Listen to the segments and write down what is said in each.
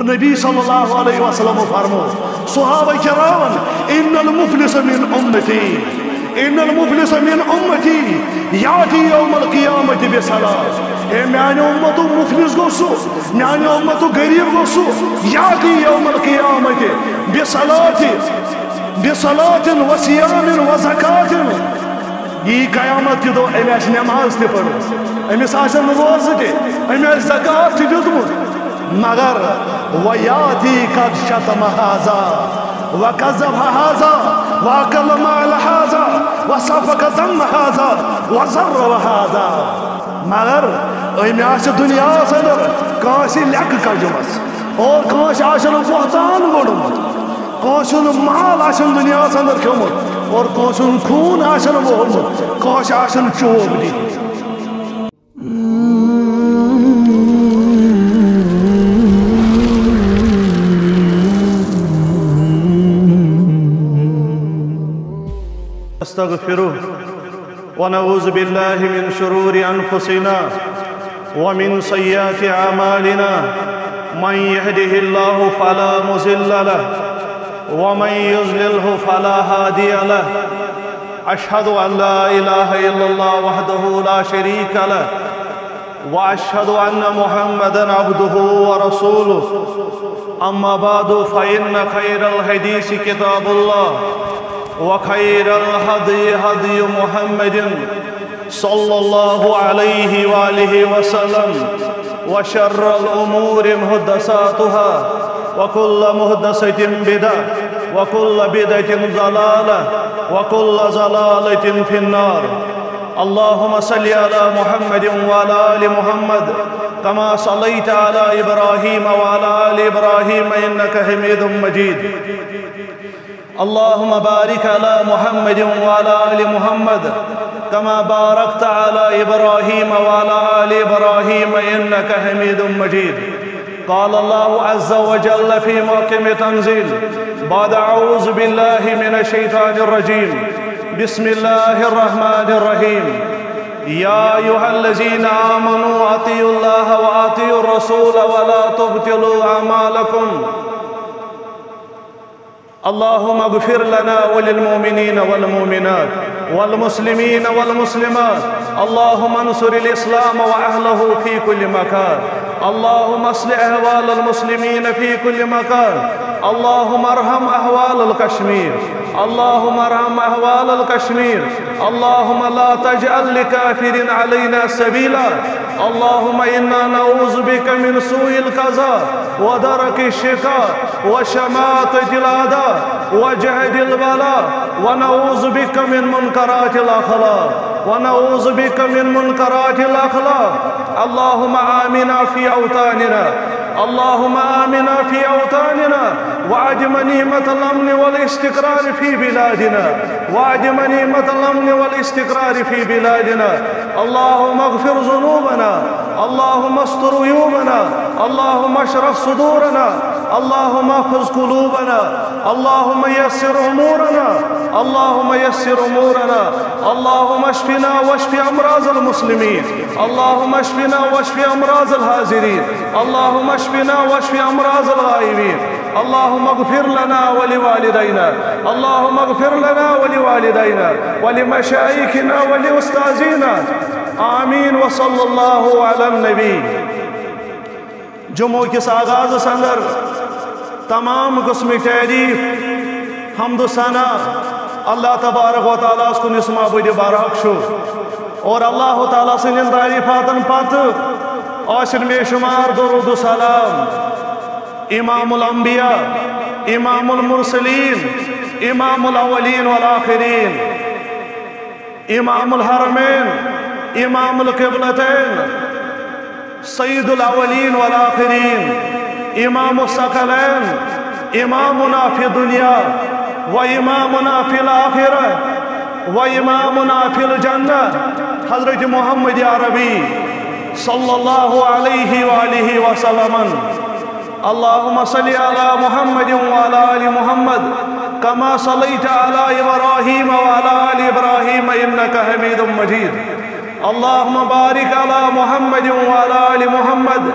نبی صلی اللہ علیہ وسلم فرمو صحابہ کرام ان المفلس من امتی یاتی یوم القیامت بصلاة اے میانی امتو مفلس گوسو میانی امتو غریب گوسو یاتی یوم القیامت بصلاة وصیام وزکاة یہ قیامت کی دو امیش نماز تی پڑھ امیش آشن روز تی امیش زکاة تی دیتمت مگر ویاتی قد شتم هذا وکذب هذا واکل مال هذا وصفق دم هذا وزر هذا مگر امی آش دنیا سندر کانسی لک کجمس اور کانش آشن بہتان گوڑمت کانشن مال آشن دنیا سندر کمت اور کانشن خون آشن بہتمت کانش آشن چوب دی استغفره ونعوذ بالله من شرور أنفسنا ومن سيئات أعمالنا من يهده الله فلا مضل له ومن يضلله فلا هادي له أشهد أن لا إله إلا الله وحده لا شريك له وأشهد أن محمدًا عبده ورسوله أما بعد فإن خير الحديث كتاب الله وخير الهدي هدي محمد صلى الله عليه وآله وسلم وشر الأمور محدثاتها وكل محدثة بدعة وكل بدعة ضلالة وكل ضلالة في النار اللهم صل على محمد وعلى آل محمد كما صليت على إبراهيم وعلى آل إبراهيم إنك حميد مجيد اللهم بارك على محمد وعلى آل محمد كما باركت على إبراهيم وعلى آل إبراهيم إنك حميد مجيد قال الله عز وجل في محكم تنزيل بعد أعوذ بالله من الشيطان الرجيم بسم الله الرحمن الرحيم يا أيها الذين آمنوا أطيعوا الله وأطيعوا الرسول ولا تبطلوا أعمالكم اللهم اغفر لنا وللمؤمنين والمؤمنات والمسلمين والمسلمات اللهم انصر الإسلام وأهله في كل مكان اللهم اصلح أحوال المسلمين في كل مكان اللهم ارحم أحوال الكشمير اللهم ارحم أحوال الكشمير اللهم لا تجعل لكافر علينا سبيلا اللهم إنا نعوذ بك من سوء القضاء ودرك الشقاء وشماتة الأعداء وجهد البلاء ونعوذ بك من منكرات الأخلاق اللهم آمنا في أوطاننا اللهم آمنا في أوطاننا وأدم نعمة الأمن والاستقرار في بلادنا في بلادنا اللهم اغفر ذنوبنا اللهم استر عيوبنا اللهم اشرح صدورنا اللهم احفظ قلوبنا اللهم يسر أمورنا اللهم اشفنا واشف أمراض المسلمين اللهم اشفنا واشف أمراض الحاضرين اللهم اشفنا واشف أمراض الغائبين اللهم اغفر لنا ولوالدينا اللهم اغفر لنا ولوالدينا ولمشايخنا ولأستاذنا آمين وصلى الله على النبي جمعہ کس آغاز اندر تمام قسم تعریف حمد و ثنا اللہ تبارک و تعالیٰ اس کو نسمہ بڑی بارک شو اور اللہ تعالیٰ سے ان تعریفاتن پات آشر میں شمار درود و سلام امام الانبیاء امام المرسلین امام الاولین والآخرین امام الحرمین امام القبلتین سید الاولین والآخرین امام الثقلین امامنا فی الدنیا و امامنا فی الآخرہ و امامنا فی الجنہ حضرت محمد عربی صلی اللہ علیہ وآلہ وسلم اللہم صلی علی محمد وعلی آل محمد کما صلیت علی ابراہیم وعلی آل ابراہیم انکا حمید مجید اللہم بارک علی محمد وعلی آل محمد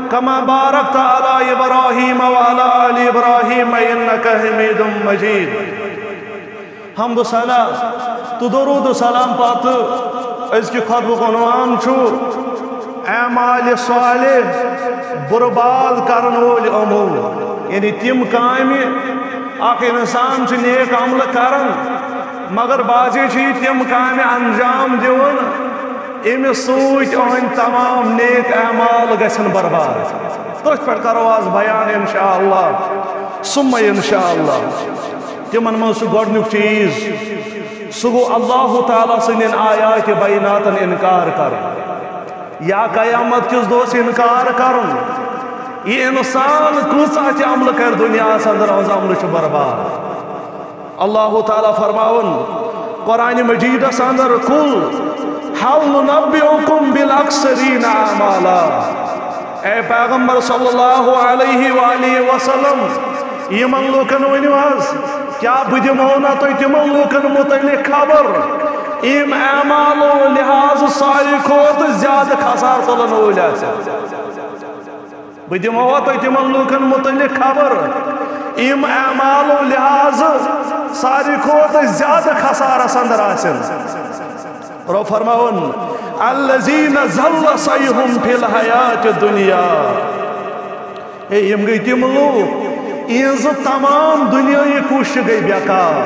كما باركت على إبراهيم وعلى آل إبراهيم إنك حميد مجيد. حمد و ثنا تو درود و سلام پات اس کی خطبہ عنوان چھو اعمال صالح برباد کرن وول امور، یعنی تم کامہ اخ انسان چھ نیک عمل کرن مگر بازی چھ تم کامہ انجام دیون امہ سوت ان تمام نیک اعمال گژھن برباد. تس پہ کرو آز بیان انشاءاللہ ثم انشاءاللہ. تمن من سہ گۄڈنیُک چیز سہ گو اللہ تعالیٰ سندین آیات بیناتن انکار کرن یا قیامت کس دۄہس انکار کرن. یہ انسان کۭژاہ تہِ عمل کر دنیاہس اندر اہنٛز عمل چھ برباد. اللہ تعالیٰ فرماون قرآن مجیدس اندر قل هل ننبئكم بالاکثرین اعمالا. اے پیغمبر صلی اللہ علیہ وآلہ وسلم یمن لوکن ؤنِو حظ کیا بہٕ دِمو نا تۄہہِ تِمن لوکن متعلق خبر یِم اعمالو لحاظ ساروی کھۄتہٕ زیادٕ خسار تُلن وٲلۍ آسن. بہٕ دِموا تۄہہِ تِمن لوکن متعلق خبر یِم اعمالو لحاظ ساروی کھۄتہٕ زیادٕ خسارس اندر آسن. اور فرماون الذین ضل سعیہم فی الحیات الدنیا. اے یم گئی تم لوگ یہنز تمام دنیای کوشش گئی بیکار.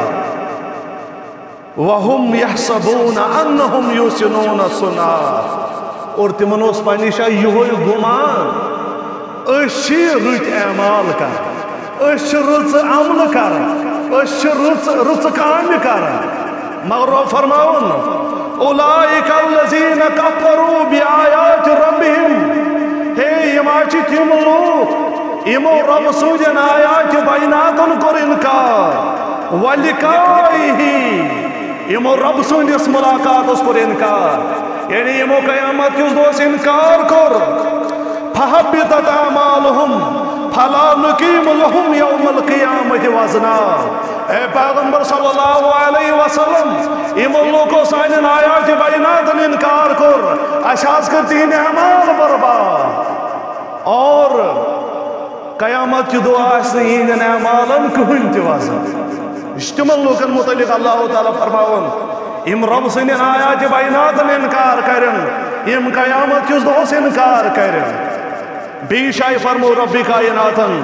وَهُمْ يَحْسَبُونَ أَنَّهُمْ يُحْسِنُونَ صُنْعًا. اور تمن اوس پننہِ جایہِ یِہوے گمان أسۍ چھِ رٕتۍ اعمال کران، أسۍ چھِ رٕژٕ عملہٕ کران، أسۍ چھِ رٕژٕ کامہِ کران. مگر فرماون اولئک الذین کفروا بآیات ربہم. ہے یما چھِ تِم لوگ یمو رب سوزن آیات بیناتن کور انکار ولقائہ یمو رب سندس ملاقاتس کور انکار، یعنی یمو قیامت کس دۄہس انکار کور. فحبطت اعمالهم فلا نقیم لهم یوم القیامت وزنا. اے پیغمبر صلی اللہ علیہ وسلم یمو لوگو سانن آیات بیناتن انکار کور اَسہِ حظ کٔر تِہنٛدۍ اعمال برباد. اور قیامت کی دعا آس نہٕ اعمالن کٕہٕنۍ تہِ وزن. یہ چھُ تِمن لوکن متعلق اللہ تعالیٰ فرماون یم رب سندین آیات بیناتن انکار کرن، یم قیامت کس دۄہس انکار کرن. بیٚیہِ جایہِ فرمو رب کائناتن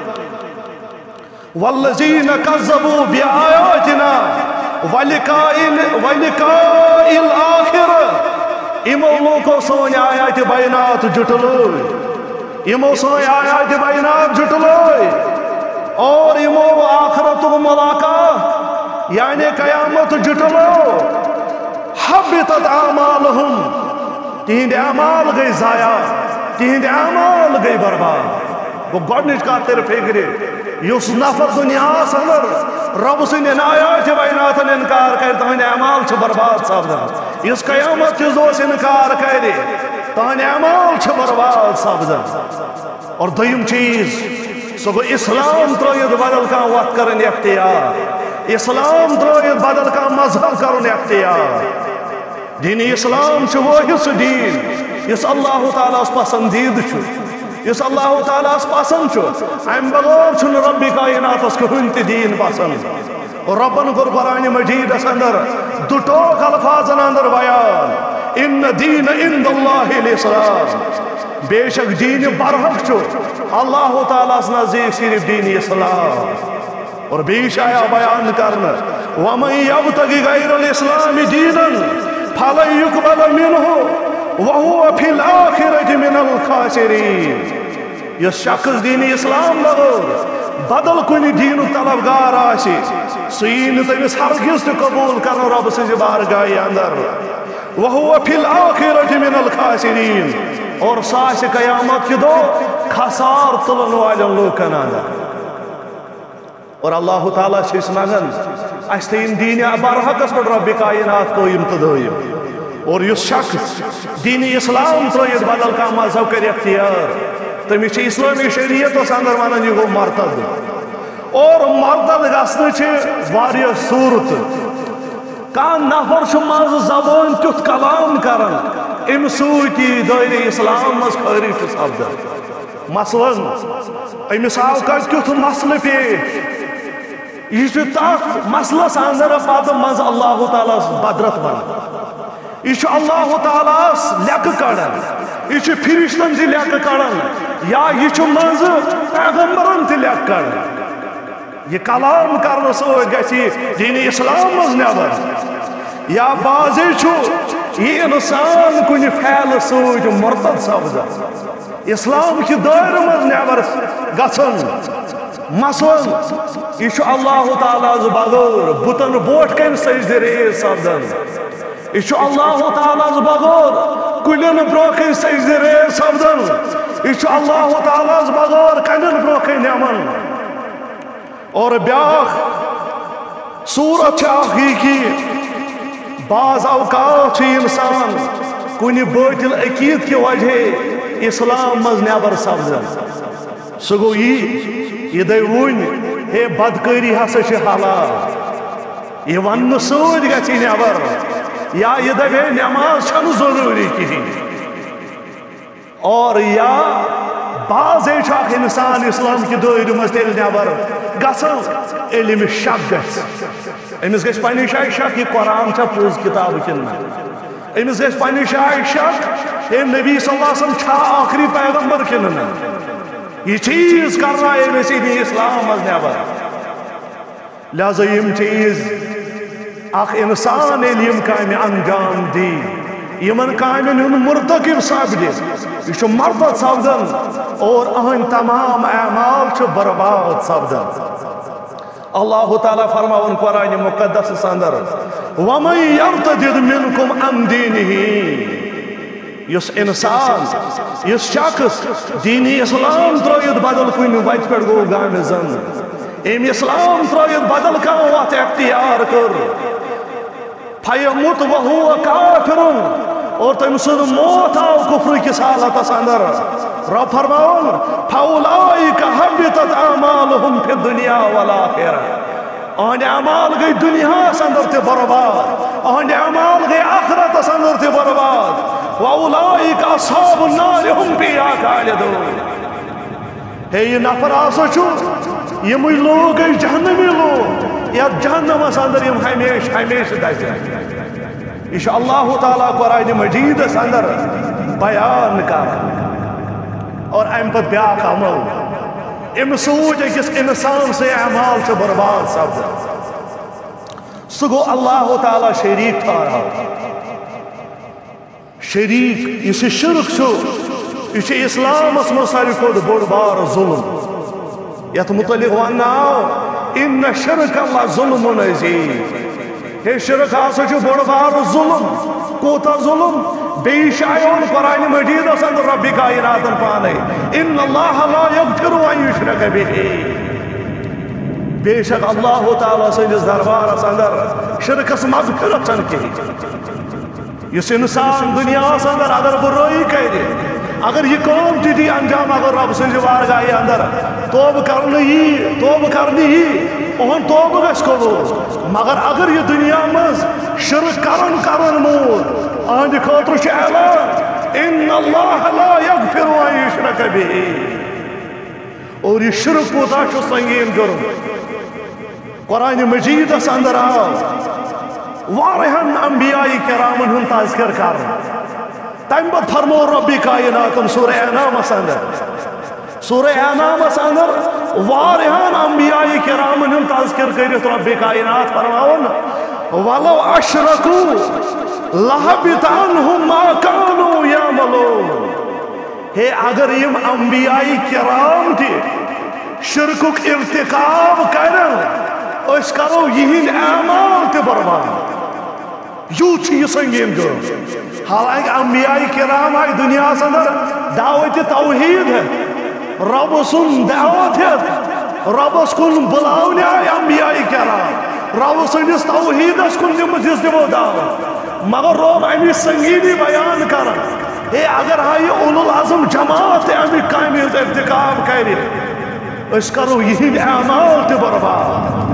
والذین کذبوا بآیاتنا ولقاء الآخرہ. یمو لوکو سٲنۍ آیات بینات جُٹلٲے، یمو سٲنۍ آیات بینات جُٹلٲے اور یمو آخرتُک ملاقات یعنی قیامت جُٹلو. حبطت اعمالهم تہنٛدۍ اعمال گٔے ضایع، تہنٛدۍ اعمال گٔے برباد. گوٚو گۄڈنِچ کتھ تر فکرِ یُس نفر دنیاہس اندر رب سندین آیات بیناتن انکار کر تہنٛدۍ اعمال چھِ برباد سپدان. یُس قیامت کِس دۄہس انکار کرِ تہنٛدۍ اعمال چھِ برباد سپدان. اور دوٚیِم چیز سُہ گوٚو اسلام ترٲیِتھ بدل کانٛہہ وتھ کرٕنۍ اختیار، اسلام ترٲیِتھ بدل کانٛہہ مذہب کرُن اختیار. دین اسلام چھُ وٲحِد سُہ دیٖن یُس اللہ تعالیٰ ہس پسندیدٕ چھُ، یُس اللہ تعالیٰ ہس پسند چھُ. امہِ بغٲر چھُنہٕ رب کائناتس کٕہٕنۍ تہِ دیٖن پسند. ربن کوٚر قرآن مجیدس اندر دُٹوک الفاظن اندر بیان ان دین عند اللہ الاسلام. بے شک دین برحق چھُ اللہ تعالیٰ ہس نزدیک صرف دین اسلام. اور بیٚیہِ آیا بیان کرنہٕ ومن یبتغی غیر الاسلام دینا فلن یقبل منہ وهو فی الآخرۃ من الخاسرین. یس شخص دین اسلام بغٲر بدل کُنہِ دیٖنُک طلبگار آسہِ سُہ یی نہٕ تٔمِس ہرگز تہِ قبوٗل کرنہٕ رۄبہٕ سٕنٛزِ بارگاہہِ اندر. وهو فی الآخرۃ من الخاسرین. اور سُہ آسہِ قیامت کہِ دۄہ خسار تُلن والٮ۪ن لوٗکن اندر. اور اللہ تعالیٰ چھِ أسۍ منگان اَسہِ تھٲیِن دیٖنِ برحقس پٮ۪ٹھ رۄبہِ کائنات قٲیِم تہٕ دٲیِم. اور یُس شخص دین اسلام ترٲیِتھ بدل کانٛہہ مذہب کر اختیار تٔمِس چھِ اسلٲمی شریعتس اندر ونان یہِ گوٚو مرتد. اور مرتد گژھنہٕ چھِ واریاہ صوٗرتہٕ. کانٛہہ نفر چھُ منٛزٕ زبٲنۍ تیُتھ کلام کران امہِ سۭتۍ یی دٲیرٕ اسلام منٛز خٲرج چھُ سپدان. مثلاً امس آو کت مسئلہ پیش یہ تک مسئلس اندر پتہ مز اللہ تعالیٰ بدرت بنان یہ اللہ تعالیٰ لیک کڑان یہ فرشتن تہ لیک کڑان یا یہ مز پیغمبرن تہ لیک کڑان یہ کلام کرنے سوت گی دین اسلام مز نبر یا بعض یہ انسان کن پھیل سوت مرتد سپدان اسلام کی دائر مز نبر گھن مثلاً یہ اللہ تعالیٰ بغیر بتن بوٹ کن سجدہ ریز سپدان یہ اللہ تعالیٰ بغیر کلین برو کن سجدہ ریز سپدان یہ اللہ تعالیٰ بغیر کنن برو کن نمان اور بیاخ صورت حقیقی بعض اوقات انسان کن باطل عقید کی وجہ اسلام مز نبر سپدان سہ گو یہ دے ون ہے بدکاری ہسا حلال یہ ون ست گی نبر یا یہ دے نماز چھن ضروری کہین اور یا بعض انسان اسلام کی دائر مز تیل نبر گھن علم شک امس گھ پنہ جائے شک یہ قرآن چھا پوز کتاب کن امس گھ پنہ جائے شک اے نبی صلی اللہ علیہ وسلم چھا آخری پیغمبر کن یہ چیز کر رہا ہے ویسی دین اسلام مز نبر لہذا یم چیز اخ انسان یم کام انجام دی یمن کامن ہن مرتکب سپد یہ مرتد سپدان اور اہن تمام اعمال برباد سپدان اللہ تعالیٰ فرماون قرآن مقدس اندر وَمَنْ يَرْتَدِدْ مِنْكُمْ عَنْ دِينِهِ یس انسان یس شخص دین اسلام ترائید بدل کن وت پہ گو گام زن ام اسلام ترائید بدل کان وت اختیار کر فیمت وہو کافر اور تم سن موت آو کفر کس حالت اندر رب فرماؤن فاولئک حبطت اعمالهم فی الدنیا والآخرہ اہند اعمال گئی دنیا اندر تے برباد اہند اعمال گئی آخرت اندر تے برباد وَأُولَئِكَ أَصْحَابُ النَّارِ هُمْ فِيهَا خَالِدُونَ ہے یہ نفر آسو چھو یہ مجھ لوگ گئی جہنمی لوگ یا جہنم اندر یم ہمیش دائجہ یہ اللہ تعالیٰ قرآن مجید اندر بیان کر اور ام پر بیاق عمل ام سوچ کس انسان سے اعمال سے برباد سپد سگو اللہ تعالیٰ شریک تھا شریک اس شرک چھو یہ اسلام اس مسائل کو بڑ بار ظلم یت متعلق وانا ان شرک اللہ ظلم عظیم ہے شرک آسو چھو بڑ بار ظلم کوتا ظلم بیش آیون قرآن مجید اصند ربی کائنات پانے ان اللہ لا یغفر ان یشرک به بے شک اللہ تعالیٰ سنجز دربار اصندر شرکس مغفرت چنکی اس انسان دنیا اندر اگر برائی کرے اگر یہ قوم تھی انجام اگر رب سنج بارگاہ اندر توبہ کرنی ہی اہن توبہ گھس قبول مگر اگر یہ دنیا مز شرک کرن مول اہند خاطر اعلان ان اللہ لا یغفر ان یشرک به اور یہ شرک کوتا سنگین جرم قرآن مجید اندر آو وارہن انبیاء کرامن ہن تذکر کر تم بد فرمو ربی کائناتم سورہ انعام اندر وارہن انبیاء کرامن ہن تذکر کرت ربی کائنات فرماون ولو اشرکو لحبط عنہم ما کانوا یعملون ہے اگر یم انبیاء کرام تھی شرکک ارتکاب کرن اس کرو یہن اعمال تے برباد یوں چھ یہ سنگین جرم حالانکہ انبیاء کرام آئی دنیا اندر دعوت توحید ہے رب سن دعوت ہے رب کن بلاؤن آئی انبیاء کرام رب سنس توحید اس کن جس دمو دعوت مگر رب امی سنگینی بیان کر اے اگر آئی اولو العظم جماعت امی قائمی ارتکاب کری اس کرو یہی اعمال تے برباد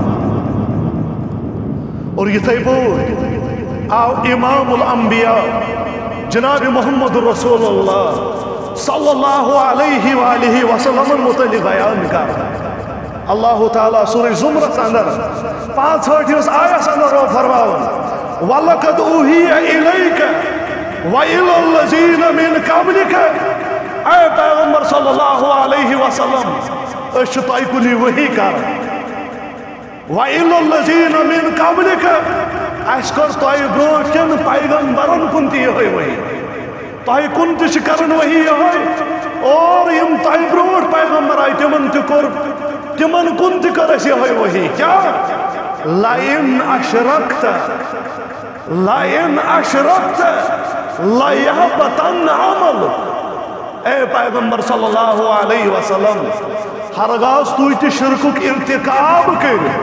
اور یہ تیبور آو امام الانبیاء جناب محمد رسول اللہ صلی اللہ علیہ وآلہ وسلم متعلق بیان کر اللہ تعالیٰ سورہ زمرت اندر 65 آیت اندر رو فرماؤن وَلَقَدْ أُوحِيَ إِلَيْكَ وَإِلَى الَّذِينَ مِنْ قَبْلِكَ اے پیغمبر صلی اللہ علیہ وسلم اس تۄہہِ کُنی وحی کر وَإِلَى الَّذِينَ مِنْ قَبْلِكَ اس کر تۄہہِ برونٛٹھ کٮ۪ن پیغمبرن کُن تہِ یِہوٚے وحی تۄہہِ کُن تہِ چھِ کران وحی یِہوٚے اور یِم تۄہہِ برونٛٹھ پیغمبر آیہِ تِمن تہِ کوٚر تِمن کُن تہِ کٔر اَسہِ یِہوٚے وحی کیٛاہ لَئِن أَشْرَكْتَ لَيَحْبَطَنَّ عَمَلُكَ اے پیغمبر صلی اللہ علیہ وسلم ہرگاز تُہۍ تہِ شرکُک ارتکاب کٔرِو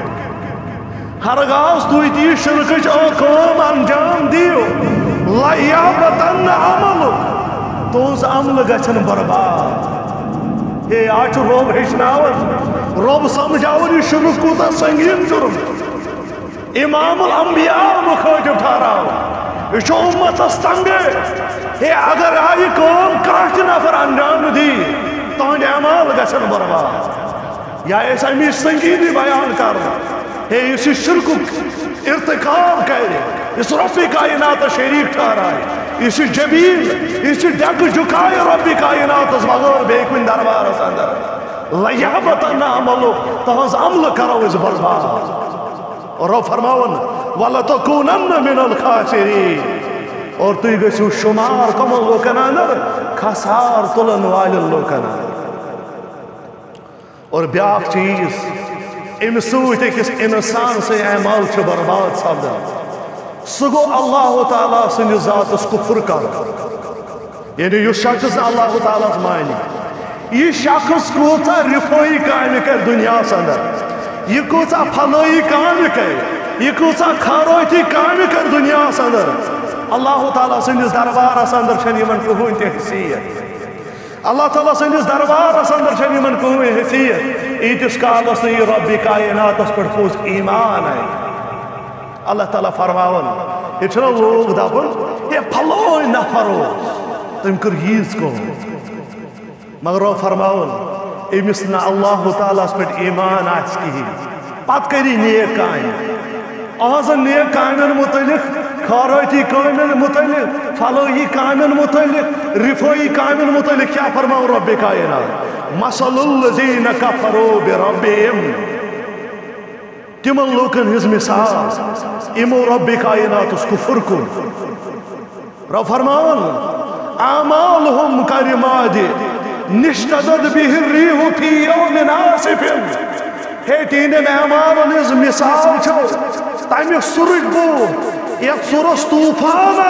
ہرگاز تُہۍ تہِ یہِ شرکٕچ کٲم انجام دِیِو لَيَحْبَطَنَّ عَمَلُكَ تُہنٛز عملہٕ گژھن برباد ہے آج روب ہیچناون روب سمجھاون یہ شرک کوتا سنگین جرم امام الانبیاء مخاطب ٹھہراو یہ امت استنگے ہے اگر آئی کام کانچ نفر انجام دی تہنٛدِ اعمال گژھن برباد یا ایسا امی سنگینی بیان کرنا ہے اس شرکک ارتکاب کرے اس رب کائنات شریک ٹھہرائے اس جبیل اس ڈک جھکائے رب کائنات بغیر بے کن دربار اندر لیحبطن عملک تہنٛز عمل کرو اس برباد اور رب فرماون وَلَتَكُونَنَّ مِنَ الْخَاسِرِينَ اور تُہۍ گٔژھِو شُمار کمن لوکن اندر خسار تُلن والٮ۪ن لوکن اور بیاکھ چیز امہِ سۭتۍ أکِس اِنسان سٕنٛدۍ اعمال چھِ برباد سپدان سُہ گوٚو اللہ تعالیٰ سٕنٛدِس ذاتس کُفر کرُن یعنی یُس شخص اللہ تعالیٰ مانہِ یہ شخص کوٗژاہ رِفٲیی کامہِ کرِ دُنیاہس اندر یہ کوٗژاہ فلٲیی کامہِ کرِ یہ کوٗژاہ خرٲتی کامہِ کرِ دُنیاہس اندر اللہ تعالیٰ سٕنٛدِس دربارس اندر چھنہٕ یِمن کٕہۭنۍ تہِ حیثیت اللہ تعالیٰ سٕنٛدِس دربارس اندر چھنہٕ یِمن کٕہۭنۍ حیثیت ایٖتِس کالس نہٕ یہِ رۄبِ کائناتس پٮ۪ٹھ پوٚز ایمان آیہِ اللہ تعالیٰ فرماون یہ چھنا لوگ دپن یہ پھلوئی نفر اوس تم کر ییٖژ کٲم مگر رب فرماون أمِس نہٕ اللہ تعالیٰ ہس پٮ۪ٹھ ایمان آسہِ کِہیٖنۍ پتہٕ کری نیک کامہِ أہنٛزن نیک کامٮ۪ن متعلق خٲرٲتی کامٮ۪ن متعلق فلٲیی کامٮ۪ن متعلق رِفٲیی کامٮ۪ن متعلق کیٛاہ فرماو رب کائنات مثل الذین کفروا بربہم تمن لوکن ہز مثال امو رب کائناتس کفر کن رب فرماون اعمالهم کرماد نشتدد به الریح فی یوم عاصف ہے تینن اعمالن ہز مثال چھو تمیک سرک بود یت سرس طوفان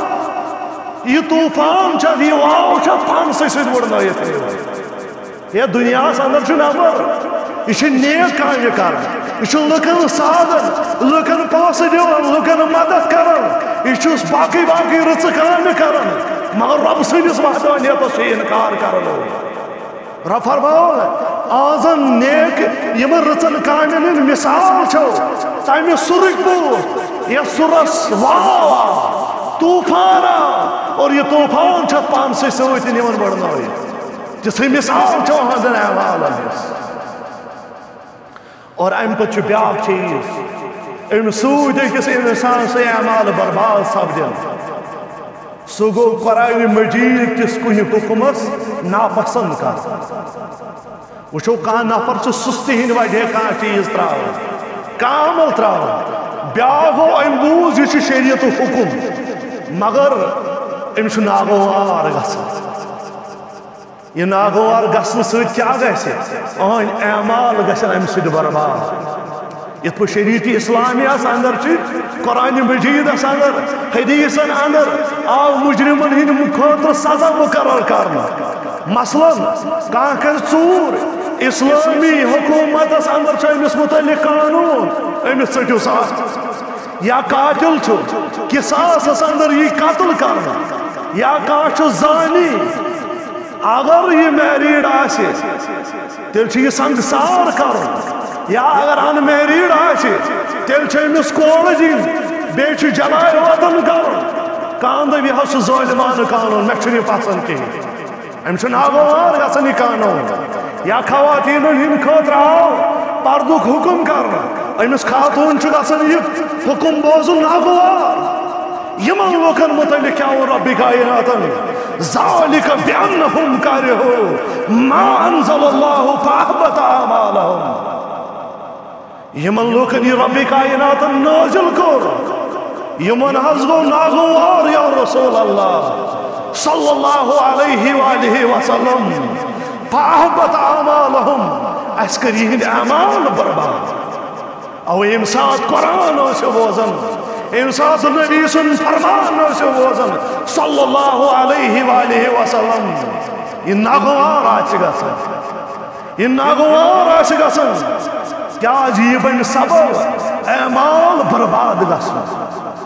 یہ طوفان چھا یہ واو چھا پانسے سے بڑھنائیت یہ دنیا اندر چھو نفر یہ نیک کامہِ کران یہ لکن سادن لکن پونسہٕ دِوان لکن مدد کران یہ باقی باقی رٕژٕ کامہِ کران مگر رب سٕنٛدِس وحدانیتس چھُ انکار کران رب فرماون آزن نیک یِمن رٕژن کامٮ۪ن ہٕنٛز مثال چھو تمہِ سُرٕکۍ بود یتھ سُرس واو طوفان اور یہ طوفان چھُ پانسٕے سۭتۍ یِوان بڑھنٲیِتھ تِژھٕے مثال چھو أہنٛزن اعمالن ہٕنٛز اور ام پتہ بیاکھ چیز ام سۭتۍ أکِس انسان سٕنٛدۍ اعمال برباد سپدن سُہ گوٚو قرآن مجید کِس کُنہِ حُکمس ناپسند کرُن وٕچھو کانٛہہ نفر چھُ سُستی ہٕنٛدِ وجہ کانٛہہ چیز تراوان کانٛہہ عمل تراوان بیاکھ گوٚو أمۍ بوٗز یہِ چھُ شریعتُک حُکم مگر أمِس چھُ ناگوار گژھان یہ ناگوار گژھنہٕ سۭتۍ کیٛاہ گژھِ أہنٛدۍ اعمال گژھن اَمہِ سۭتۍ برباد یِتھ پٲٹھۍ شریعت اسلامیہس اندر چھِ قرآن مجیدس اندر حدیثن اندر آو مجرمن ہٕنٛدِ خٲطرٕ سزا مقرر کرنہٕ مثلاً کانٛہہ کرِ ژوٗر اسلامی حکومتس اندر چھُ أمِس متعلق قانوٗن أمِس ژٔٹِو سزا یا قاتل چھُ قصاصس اندر یی قتل کرنہٕ یا کانٛہہ چھُ زانی اگر یہ میریڈ آسے تیل چھِ یہِ سنگسار کرُن یا اگر ان میریڈ آسے تیل چھِ أمِس کورٕ دِنۍ بیٚیہِ چھُ جلایہِ وطن کرُن کانٛہہ دَپہِ یہِ حظ چھُ ظٲلمانہٕ قانوٗن مےٚ چھُنہٕ یہِ پسنٛد کِہیٖنۍ ام چھ ناگوار گژھان یہ قانون یا خواتین ہند خاطر آو پردک حکم کرنا امس خاتون چھ گژھان یہ حکم بوزن ناگوار یمن لوکن متعلق کیا رب کائناتن ذالک بانہم کرہوا ما انزل اللہ فاحبط اعمالہم یمن لوکن یہ رب کائناتن نازل کر یمن حض گو ناگوار یا رسول اللہ صلی اللہ علیہ وآلہ وسلم فاحبط اعمالہم اس کر یہند اعمال برباد او امساد قرآن سے بوزن امساد نبی سن فرمان سے بوزن صلی اللہ علیہ وآلہ وسلم یہ ناگوار آچ گسن یہ ناگوار آچ گسن کیا جی بن سبب اعمال برباد گسن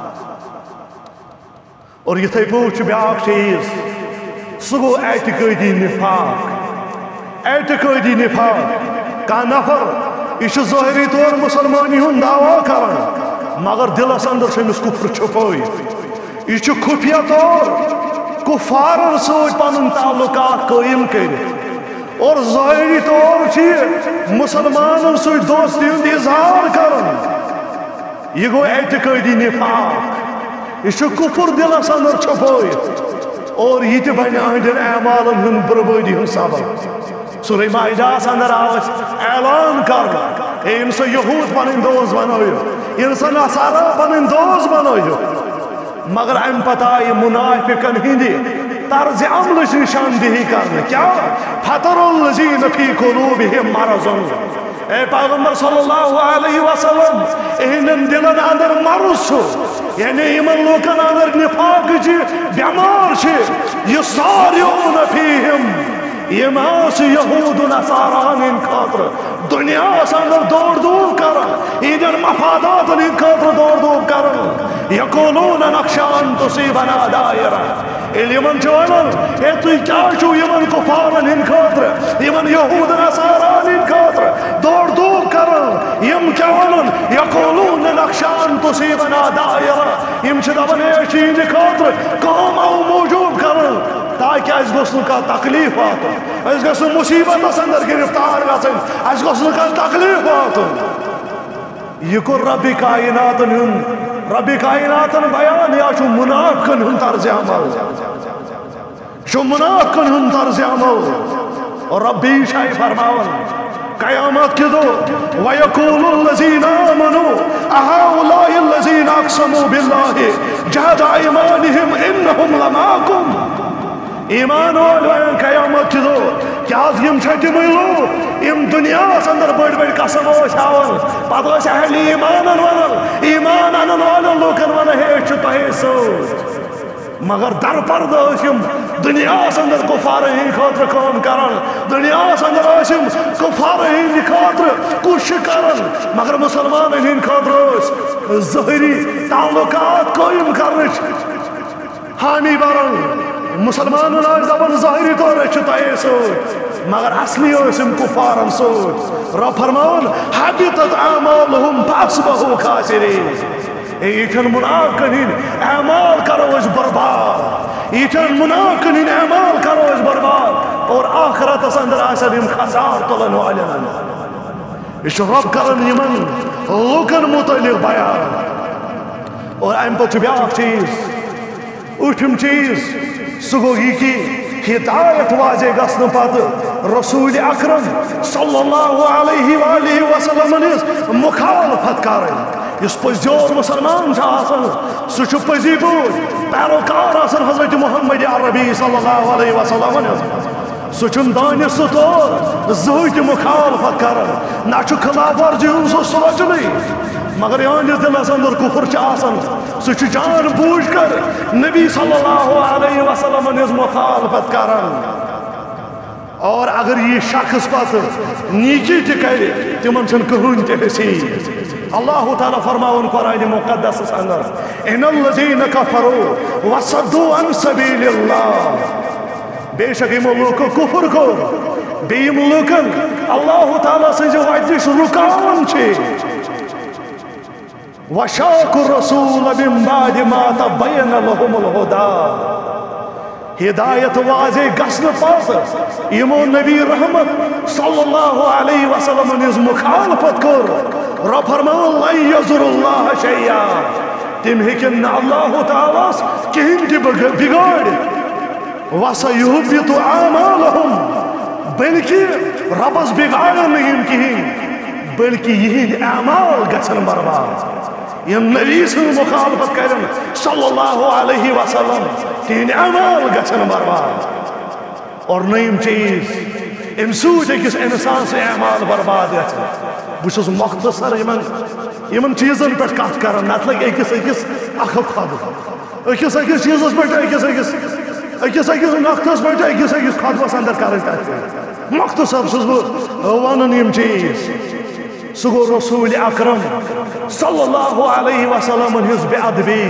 اور یہ تھے پوچھ بیاک چیز سگو اعتقادی نفاق اعتقادی نفاق کا نفر یہ ظاہری طور مسلمانی ہوں دعویٰ کرن مگر دلس اندر شمس کفر چھپوئی یہ خفیہ طور کفارن سوچ پنن تعلقات قائم کر اور ظاہری طور چھ مسلمانن سوچ دوستی ہند اظہار کرن یہ گو اعتقادی نفاق یہ کفر دلس اندر چھپوئی اور یہ تہ بن اہندن اعمالن ہند بربادی ہند سبب سورہ مائدہ اندر آوس اعلان کرنا انسا یہود پنن دوست بنویو انسا نصارا پنن دوست بنویو مگر ام پتہ آئی منافقن ہندی طرز عمل نشاندہی کرنے کیا فطر الذین فی قلوبہم مرض اے پیغمبر صلی اللہ علیہ وسلم اہنن دلن اندر مرض چھو یعنی ایمن لوکن اندر نفاق چھ بیمار چھ یسارعون فیہم یہ ماس یہود نصاران ان خاطر دنیا اندر دور کرن ایدن مفادات ان خاطر دور کرن یقولون نخشان تصیبنا دائرہ یمن چونن اے تو کیا چھو یمن کفارن ان خاطر یمن یہود نصاران ان خاطر دور کرن یم کیا ونن یقولون نخشان تصیبنا دائرہ یم چھ دبن اے چیز خاطر کام او موجود کرن تاکہ اس گوسن کا تکلیف آتا اس گوسن مصیبت اندر گرفتار گسن اس گوسن کا تکلیف آتا یہ کو رب کائناتن بیان یا شو منافقن ہن طرز عمل شو منافقن ہن طرز عمل اور ربی شاہی فرماون قیامت کے دو وَيَقُولُ الَّذِينَ آمَنُوا أَهَؤُلَاءِ الَّذِينَ أَقْسَمُوا بِاللَّهِ جَهَدَ أَيْمَانِهِمْ إِنَّهُمْ لَمَعَكُمْ ایمان والوین قیامت چھ دو کیا یم چھتی ملو یم دنیا اندر بڑ بڑ قسم ہاون پتہ اہل ایمان انن والن لوکن ون ہے چھ تہ سوچ مگر در پردہ یم دنیا اندر کفار ہند خاطر کام کرن دنیا اندر یم کفار ہند خاطر کوشش کرن مگر مسلمان ہند خاطر ظاہری تعلقات قائم کرنچ حامی برن مسلمانن آج دبن ظاہری طور تہ سوچ مگر اصلی یم کفارن سوچ رب فرماون حبطت اعمالهم فاصبحوا خاسرین ایٹھن منافقن ہند اعمال کرو اس برباد ایٹھن منافقن ہند اعمال کرو اس برباد اور آخرت اندر آسن یم خسار تلن والن یہ رب کرن یمن لوکن متعلق بیان اور ام پتہ بیاکھ چیز اٹھم چیز سو گو یہ کہ ہدایت واضح گسن پتہ رسول اکرم صلی اللہ علیہ وآلہ وسلم مخالفت کریں اس پزیور مسلمان سہ پزی پوچھ پیروکار حضرت محمد عربی صلی اللہ علیہ وسلم سہ دانہ سطور زہت مخالفت کرن نہ خلاف ورزی ہند سوچنے مگر یہاں دلس اندر کفر سہ جان بوجھ کر نبی صلی اللہ علیہ وسلم مخالفت کرن اور اگر یہ شخص پتہ نیکی تہ کر تمن کہین تہ حیثیت اللہ تعالیٰ فرماون قرآن مقدس اندر ان الذین کفروا وصدوا عن سبیل اللہ بے شک یم لوکو کفر کور بیم لوکن اللہ تعالیٰ سنز وجہ رکاون چھ وشاقوا الرسول من بعد ما تبين لهم الهدى ہدایت واضح گسن پاس یمو نبی رحمت صلی اللہ علیہ وسلم نز مخالفت کر رب فرمان لن یضر اللہ شیئا تم ہکن اللہ تعالیٰ کہین تہ بگاڑ وسیحبط اعمالہم بلکہ ربس بگاڑن نیم کہین بلکہ یہند اعمال گژھن برباد یم نبی سن مخالفت کرن صلی اللہ علیہ وسلم تہند اعمال گژھن برباد اور نیم چیز ام سوت اکس انسان سے اعمال برباد گژھن بس مختصر یمن چیزن پہ کت کران نت لگ اکس اخ خطب اکس چیزس پہ اکس نقطس پہ اکس خطبس اندر کریں مختصر چھس بہ ونان یم چیز سہ گو رسول اکرم صلی اللہ علیہ وسلم ہز بے ادبی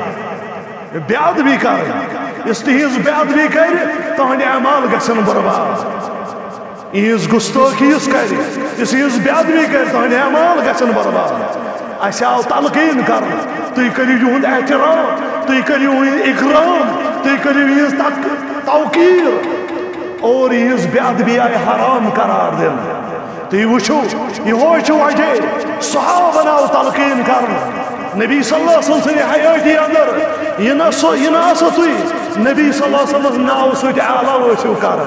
کر اس تہذ بے ادبی کر تہند اعمال گژھن برباد یہز گستاخی کر اس ہز بے ادبی کر تہند اعمال گژھن برباد اس آو تلقین کر تھی کرو یہند احترام تھی کرو اکرام تھی کرو یہز توقیر اور یہز بے ادبی آئی حرام قرار دن تھی وچھو یہ وجہ صحابہ آو تلقین کر نبی صلی اللہ علیہ وسلم حیاتی اندر یہ ناسا تھی نبی صلی اللہ علیہ وسلم ناو سوچ اعلیٰ وچھو کر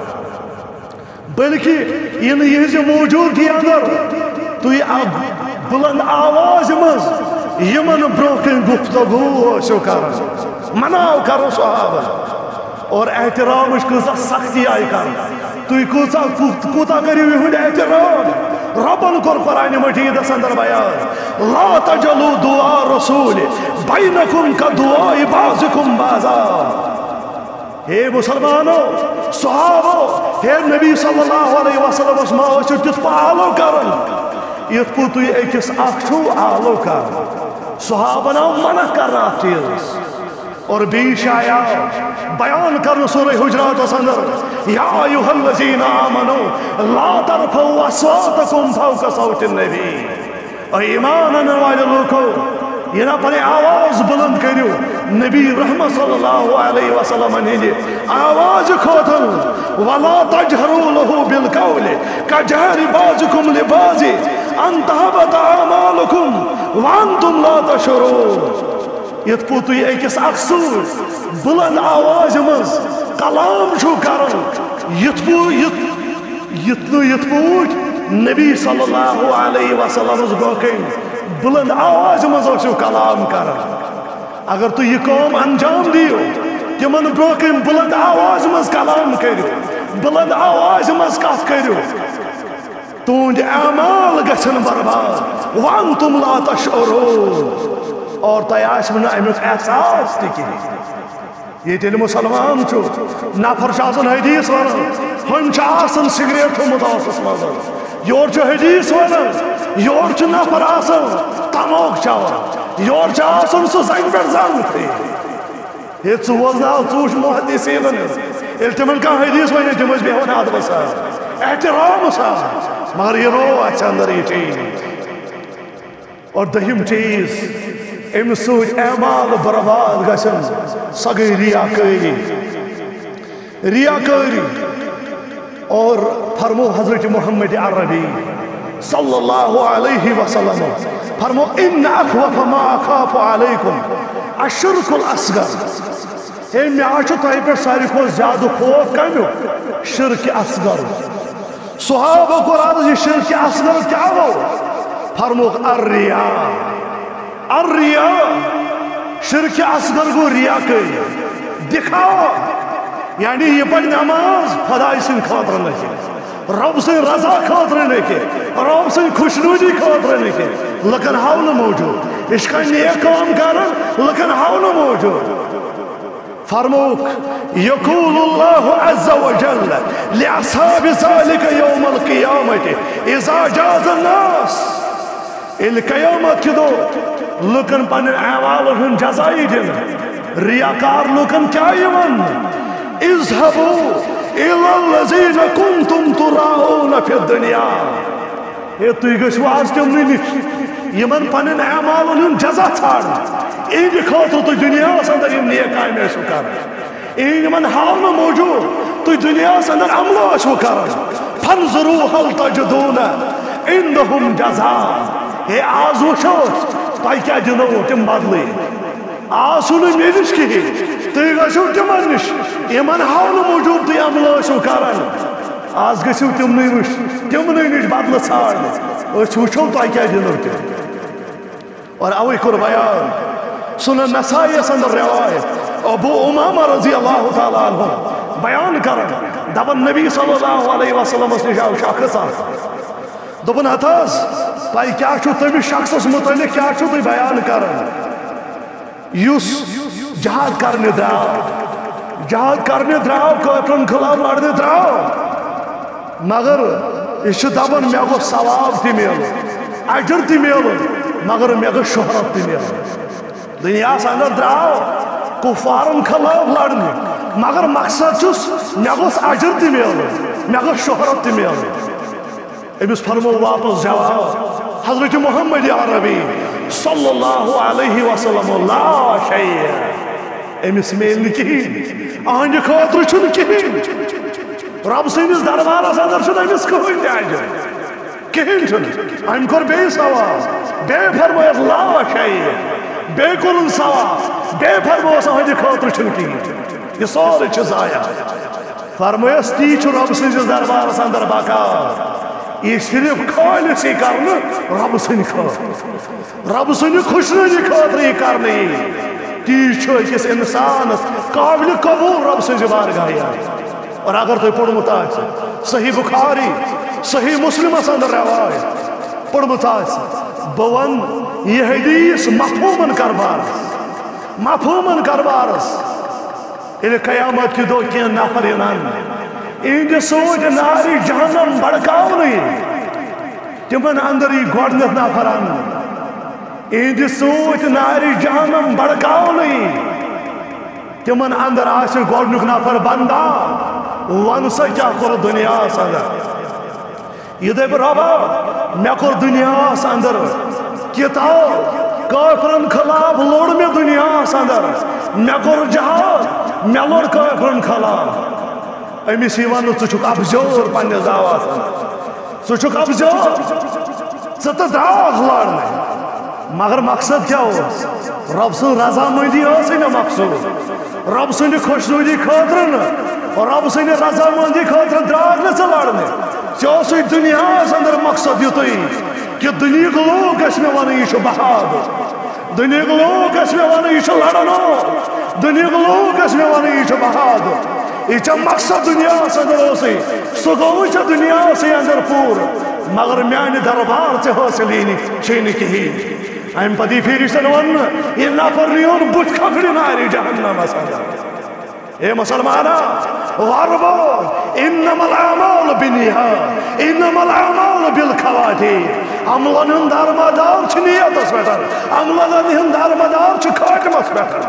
بلکہ یہ موجودگی اندر تھی بلند آواز مز یمن بروکن گفتگو وچھو کر مناو کرو صحابہ اور احترام کۭژاہ سختی آئی کر تھی کوتا کریو یہند احترام ربن کور قرآن مجیدس اندر بیان لا تجلوا دعاء رسول بینکم کدعاء بعضکم بعضا ہے مسلمانو صحابو ہے نبی صلی اللہ علیہ وسلم اس ما ٲسِو تیُتھ آلو کرن یِتھ پٲٹھۍ تُہۍ أکِس اکھ چھُو آلو کرن صحابن آو منع کرنا اتھ چیزس اور بیش آیا بیان کرن سورہ حجرات اندر یا ایوہ الذین آمنوا لا ترفعوا اصواتکم فوق صوت النبی اے ایمان آنے والے لوگو یہ نہ پنے آواز بلند کریو نبی رحمت صلی اللہ علیہ وسلم نے آواز کھوتن ولا تجہروا له بالقول کجہر بعضکم لبعض ان تحبط اعمالکم وانتم لا تشعرون یت پو تھی اکس اکثر بلند آواز مز کلام چھو کرن یت پوٹ نبی صلی اللہ علیہ وسلم برکن بلند آواز مز ٲسِو کلام کرن اگر تھی یہ کام انجام دیو تمن برکن بلند آواز مز کلام کرو بلند آواز مز کت کرو تہند اعمال گژھن برباد وانتم لا تشعرون اور تہ آسو امیک احساس تہ یہ تیل مسلمان چھو نفر آسان حدیث ونان ہن آسان سگریٹ تھومت آسس مز یور حدیث ونان یور نفر آسان تموک چوان یور آسان سہ زنگ پہ زنگ تھی یہ ژوزناو ژوچ محدثین یل تمن کانٛہہ حدیث ون تم ٲسۍ بیہوان ادب سان احترام سان مگر یہ رو اتھ اندر یہ چیز اور دہم چیز ام سوچ اعمال برباد گژھن سۄ گٔے ریاکٲری اور فرمو حضرت محمد عربی صلی اللہ علیہ وسلم فرمو ان اخوف ما اخاف علیکم الشرک الاصغر ہے میں آج تہ پہ ساری کو زیادہ خوف کمیو شرک اصغر صحابہ کو عرض یہ شرک اصغر کیا ہو فرمو الریا شرک اصغر گو ریاکاری دکھاوا یعنی یہ پڑھ نماز خدای سن خاطر نہیں رب سن رضا خاطر نہیں رب سن خوشنودی خاطر نہیں لیکن حول موجود اس کا نیک کام کرن لیکن حول موجود فرموک یقول اللہ عز وجل لأصحاب ذلك یوم القیامت اذا جاز الناس قیامت کی دو لکن پن اعمال ہن جزائی دن ریاکار لکن کیا یمن اذهبوا الى الذين كنتم تراؤون في الدنيا یہ تھی گژھو آز تمنی نش یمن پن اعمال ہن جزا ژھانڈ اہند خاطر تھی دنیا اندر یم نیک کامہ ٲسِو کران من حال موجود تو دنیا اندر عملو اشو کرن فانظروا هل تجدون عندهم جزاء اے آز وچھو تۄہہِ کیٛاہ دِنو تِم بدلٕے آسو نہٕ مےٚ نِش کِہیٖنۍ تُہۍ گژھِو تِمن نِش یِمن ہاونہٕ موٗجوٗب تُہۍ عملہٕ ٲسِو کران آز گٔژھِو تِمنٕے نِش نِش بدلہٕ ژھانڈنہِ أسۍ وٕچھو تۄہہِ کیٛاہ دِنو تِم اور اوے کوٚر بیان سنن نسائیَس اندر روایت ابو امامہ رضی اللہ تعالیٰ عنہ بیان کرن دپن نبی صلی اللہ علیہ وسلم نش آو شخص دپن ہتس تۄہہِ کیٛاہ چھُو تٔمِس شخصس متعلق کیٛاہ چھُو تُہۍ بیان کران یُس جہاد کرنہِ درٛاو کٲفرن خلاف لڑنہِ درٛاو مگر یہِ چھُ دپان مےٚ گوٚژھ ثواب تہِ میلُن اجر تہِ میلُن مگر مےٚ گٔژھ شہرت تہِ میلُن دنیاہس اندر درٛاو کفارن خلاف لڑنہِ مگر مقصد چھُس مےٚ گوٚژھ اجر تہِ میلُن مےٚ گوٚژھ شہرت تہِ میلُن أمس فرمو واپس جواب حضرت محمد عربی صلی اللہ علیہ وسلم لا شیء أمس میل نہٕ کِہیٖنۍ أہنٛدِ خٲطرٕ چھُنہٕ کِہیٖنۍ رب سٕنٛدِس دربارس اندر چھُنہٕ أمس کٕہٕنۍ تہِ اجر کِہیٖنۍ چھُنہٕ أمۍ کوٚر بیٚیہِ سوال بیٚیہِ فرمٲیس لا شیء بیٚیہِ کوٚرُن سوال بیٚیہِ فرموس أہنٛدِ خٲطرٕ چھُنہٕ کِہیٖنۍ یہِ سورُے چھُ ضایع فرمٲیس تی چھُ رب سٕنٛدِس دربارس اندر بقا یہ صرف خالصی کرنا رب سن خاطر رب سن خوشنودی خاطر یہ کرنا تی چھس انسان قابل قبول رب سن بارگاہ اور اگر تو پڑھمت آسہ صحیح بخاری صحیح مسلم اندر روایت پڑھمت آسہ بون یہ حدیث مفہومن کربارس یعنی قیامت کی دو کیا نفر انان اہند سوچ ناری جہنم بڑکاونی تمن اندر یہ گۄڈنیتھ نفر ان اہند سوچ ناری جہنم بڑکاونی تمن اندر آسہ گۄڈنیُک نفر بندہ ون سا کیا کور دنیاس اندر یہ دپ ربا مے کور دنیاس اندر کتاب کافرن خلاف لوڑ مے دنیاس اندر مے کور جہاد مے لوڑ کافرن خلاف أمس ون ژٕ چھُکھ افزور پننِس دعواس ژٕ چھُکھ افزور ژٕ تہٕ درٛاکھ لڑنہِ مگر مقصد کیا اوس رب سٕنٛز رضامندی ٲسٕے نہٕ مقصود رب سٕنٛدِ خۄشنودی خٲطرٕ نہٕ رب سٕنٛدِ رضامندی خٲطرٕ درٛاکھ نہٕ ژٕ لڑنہِ ژےٚ اوسُے دُنیاہس اندر مقصد یُتُے کہ دُنیہِکۍ لوٗکھ گژھِ مےٚ وَنٕنۍ یہِ چھُ بہادُر دُنیہِکۍ لوٗکھ گژھِ مےٚ وَنٕنۍ یہِ چھُ لڑن وول دُنیہِکۍ لوٗکھ گژھِ مےٚ وَنٕنۍ یہِ چھُ بہادُر یہ مقصد دنیا اندر اسی سہ گو دنیا اندر پور مگر میانہ دربار ے حاصل یہ کہین ام پتہ فرشتن ون یہ نفر نیون بت کھکڑ ناری جہنمس اندر اے مسلمانا وربو انما الاعمال بالنیات انما الاعمال بالخواتیم عملن ہند دارمدار نیتس پہ عملن ہند دارمدار خاتمس پہ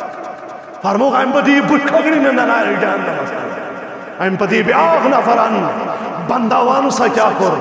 فرموک ام پتہ یہ بت کھکڑ ناری جہنمس ام پتہ بیاکھ نفر ان بندہ ون سا کیا کور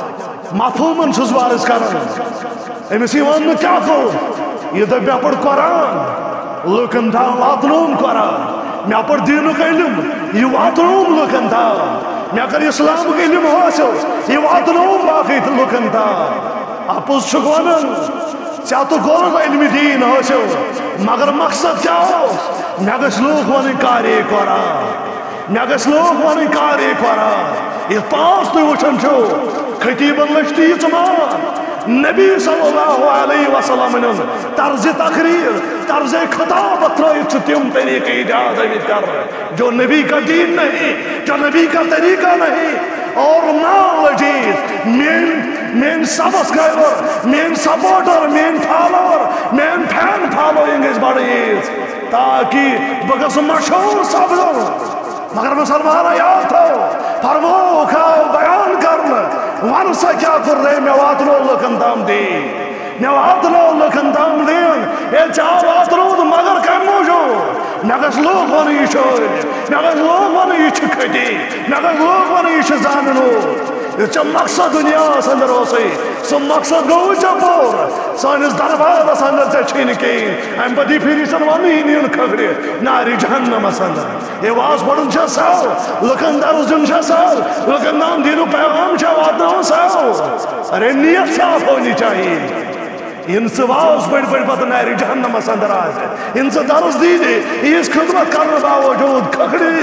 مفہومن چھس وارث کران امس یہ ون کیا کور یہ دپ مے پڑھ قرآن لوکن تھاو واتنوم قرآن مے پڑھ دینک علم یہ واتنوم لوکن تھاو مے کر اسلامک علم حاصل یہ واتنوم باقی لوکن تھاو اپوز چھک ونان ژےٚ تو گوٚو علم دین حاصل مگر مقصد کیا مے گژھِ لوٗکھ ونٕنۍ کارے قرآن مے گژھِ لوٗکھ ونٕنۍ کارے قرآن یہ پانٛژھ تُہۍ وٕچھان چھِو خطیبن لٔج تیٖژ مان نبی صلی اللہ علیہ وسلم طرز تقریر طرز خطابت ترٲیِتھ چھِ تِم طریقہ ایجاد آمٕتۍ کرنہٕ جو نبی کا دین نہیں جو نبی کا طریقہ نہیں اور مان لجیز مین سبسکرائبر مین سپورٹر مین فالوور مین فین فالوئنگ گژھِ بڑھِس تاکہ بہٕ گژھٕ مشہوٗر سپدُن مگر مسلمان یاد تھاو فرموک آو بیان کرنہٕ ون سا کیا کوٚر رے مےٚ واتنو لُکن تام دین مےٚ واتنو لُکن تام دین ییٚلہِ ژےٚ واتنووُتھ مگر کمہِ موٗجوٗب مےٚ گژھِ لوٗکھ ونٕنۍ یہِ چھُ مےٚ گژھِ لوٗکھ ونٕنۍ یہِ چھُ کھٔٹی مےٚ گژھِ لوٗکھ ونٕنۍ یہِ چھُ زانن وول یہ مقصد دنیا اندر ہوسے سو مقصد گو چپور سانس دربارس اندر چھین کہیں ام پتی پھر سن ونی نیون کھگڑے ناری جہنم اندر یہ واز پڑھن چھ سال لکن درس دن چھ سال لکن نام دینو پیغام چھ واتناؤں سال ارے نیت صاف ہونی چاہیے ان سے واز بڑھ بڑھ پتہ ناری جہنم اندر آج ان سے درس دیدے اس خدمت کرنے باوجود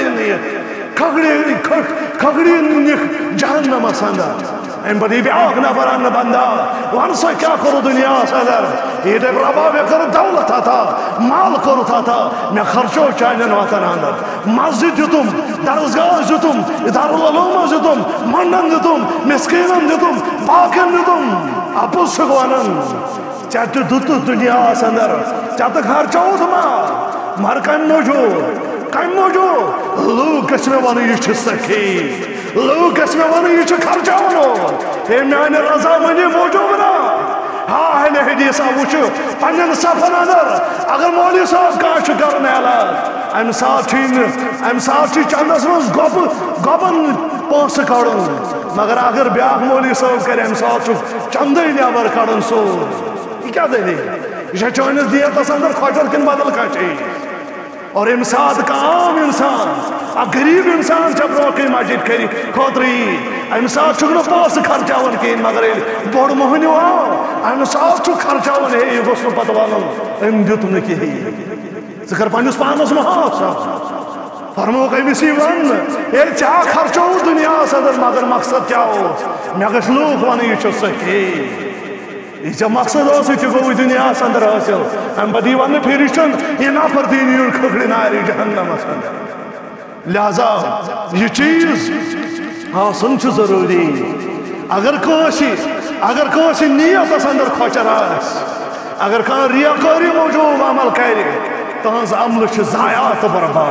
کھگڑی جہنم اندر ام پتی بیاک نفر ان بندہ وان سے کیا کرو دنیا صدر یہ دیکھ ربا میں کر دولت تھا مال کرو تھا میں خرچو چاہنے واتن اندر مسجد دیتم درسگاہ دیتم دارالعلوم دیتم منڈن دیتم مسکینن دیتم باقین دیتم اپس شگوانن چاہتے دتو دنیا اندر چاہتے خرچو تھما مر کم موجود لوگ اس میں ونو یہ سخی لوگ اس میں ونو یہ خرچاؤنو یہ میانے رضا منی موجود نا ہاں اہل حدیث وچھو پنن صفن اندر اگر مولوی صاحب کانچ کرنے علاج ام ساتھ چی چندس من گوبن پونس کڑن مگر اگر بیاک مولوی صاحب کرے ام ساتھ چندے نیابر کڑن سو یہ کیا دے یہ چونس دیت اندر کھوٹر کن بدل کھچے اور امساد کا عام انسان غریب انسان جب روکی مسجد کری کھوتری امساد چھو پاس خرچاون کین مگر بوڑ مہنیو امساد چھو خرچاون ہے یہ گوشن پتوالن ام دیتو نکی ہے ذکر پانیس پانس محاصا فرمو قیمسی ون یہ چاہ خرچو دنیا صدر مگر مقصد کیا ہو میں گش لوگ وانی چھو سکی یہ مقصد ہو سی گوئی دنیا اندر حاصل ام بدی ون پھرشن یہ نافر دینی کھکڑی ناری جہنم اندر لہذا یہ چیز آسن چھ ضروری اگر کوشی نیت اندر کھوچر آس اگر کان ریاکاری موجود عمل کرے تہنز عمل چھ ضائعات